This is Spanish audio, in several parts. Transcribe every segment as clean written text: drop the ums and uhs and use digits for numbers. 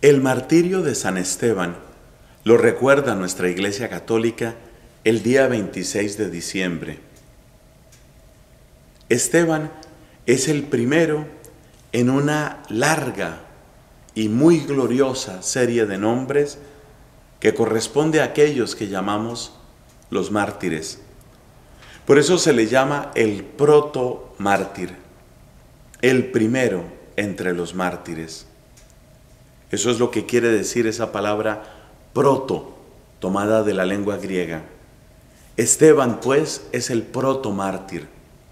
El martirio de San Esteban lo recuerda nuestra Iglesia Católica el día 26 de diciembre. Esteban es el primero en una larga y muy gloriosa serie de nombres que corresponde a aquellos que llamamos los mártires. Por eso se le llama el protomártir, el primero entre los mártires. Eso es lo que quiere decir esa palabra proto, tomada de la lengua griega. Esteban, pues, es el protomártir.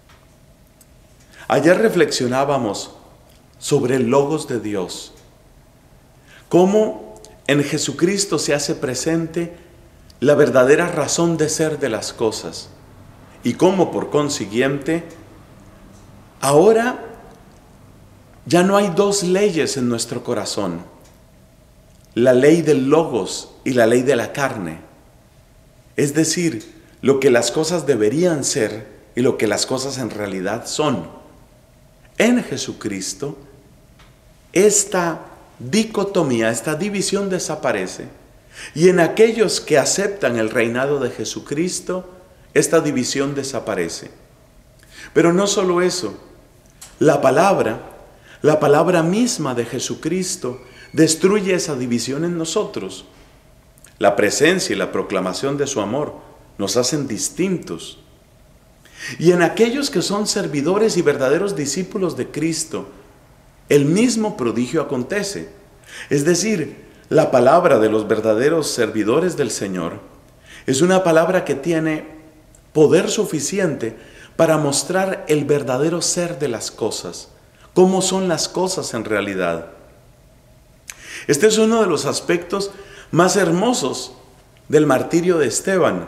Ayer reflexionábamos sobre el Logos de Dios, cómo en Jesucristo se hace presente la verdadera razón de ser de las cosas y cómo, por consiguiente, ahora ya no hay dos leyes en nuestro corazón: la ley del Logos y la ley de la carne. Es decir, lo que las cosas deberían ser y lo que las cosas en realidad son. En Jesucristo, esta dicotomía, esta división desaparece. Y en aquellos que aceptan el reinado de Jesucristo, esta división desaparece. Pero no solo eso, la palabra misma de Jesucristo destruye esa división en nosotros. La presencia y la proclamación de su amor nos hacen distintos. Y en aquellos que son servidores y verdaderos discípulos de Cristo, el mismo prodigio acontece. Es decir, la palabra de los verdaderos servidores del Señor es una palabra que tiene poder suficiente para mostrar el verdadero ser de las cosas, cómo son las cosas en realidad. Este es uno de los aspectos más hermosos del martirio de Esteban.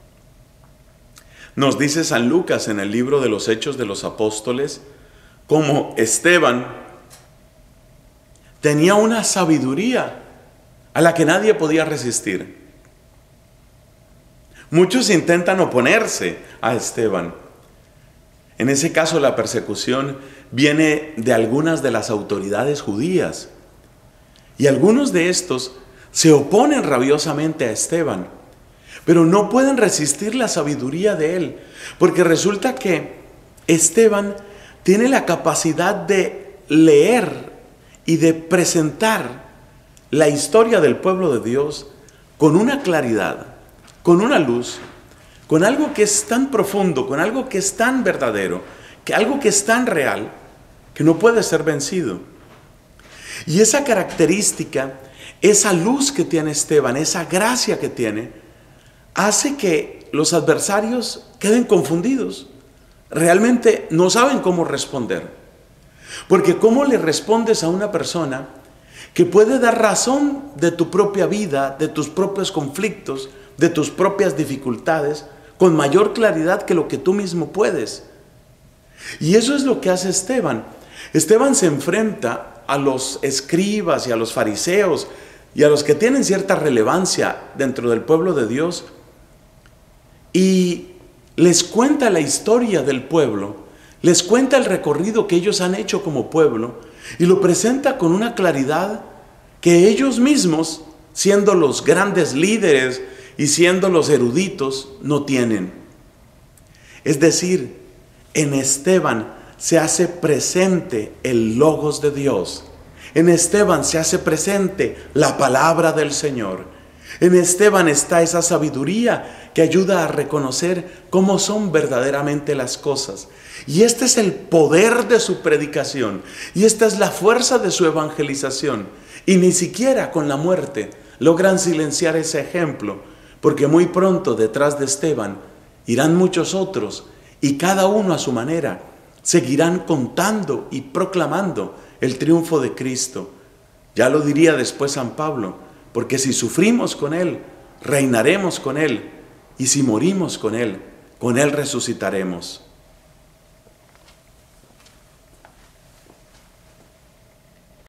Nos dice San Lucas en el libro de los Hechos de los Apóstoles, cómo Esteban tenía una sabiduría a la que nadie podía resistir. Muchos intentan oponerse a Esteban. En ese caso, la persecución viene de algunas de las autoridades judías. Y algunos de estos se oponen rabiosamente a Esteban, pero no pueden resistir la sabiduría de él, porque resulta que Esteban tiene la capacidad de leer y de presentar la historia del pueblo de Dios con una claridad, con una luz, con algo que es tan profundo, con algo que es tan verdadero, que algo que es tan real, que no puede ser vencido. Y esa característica, esa luz que tiene Esteban, esa gracia que tiene, hace que los adversarios queden confundidos. Realmente no saben cómo responder. Porque ¿cómo le respondes a una persona que puede dar razón de tu propia vida, de tus propios conflictos, de tus propias dificultades, con mayor claridad que lo que tú mismo puedes? Y eso es lo que hace Esteban. Esteban se enfrenta a los escribas y a los fariseos y a los que tienen cierta relevancia dentro del pueblo de Dios, y les cuenta la historia del pueblo, les cuenta el recorrido que ellos han hecho como pueblo, y lo presenta con una claridad que ellos mismos, siendo los grandes líderes y siendo los eruditos, no tienen. Es decir, en Esteban se hace presente el Logos de Dios. En Esteban se hace presente la palabra del Señor. En Esteban está esa sabiduría que ayuda a reconocer cómo son verdaderamente las cosas. Y este es el poder de su predicación. Y esta es la fuerza de su evangelización. Y ni siquiera con la muerte logran silenciar ese ejemplo, porque muy pronto detrás de Esteban irán muchos otros, y cada uno a su manera seguirán contando y proclamando el triunfo de Cristo. Ya lo diría después San Pablo, porque si sufrimos con Él, reinaremos con Él, y si morimos con Él resucitaremos.